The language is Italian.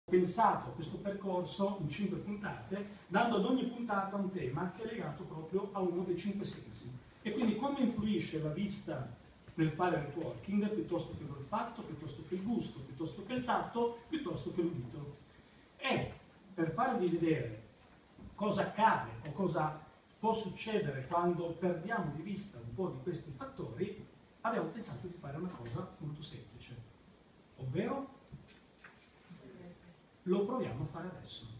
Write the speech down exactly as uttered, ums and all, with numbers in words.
pensato questo percorso in cinque puntate, dando ad ogni puntata un tema che è legato proprio a uno dei cinque sensi. E quindi come influisce la vista nel fare networking, piuttosto che l'olfatto, piuttosto che il gusto, piuttosto che il tatto, piuttosto che l'udito. E per farvi vedere cosa accade o cosa può succedere quando perdiamo di vista un po' di questi fattori, abbiamo pensato di fare una cosa molto semplice, ovvero lo proviamo a fare adesso.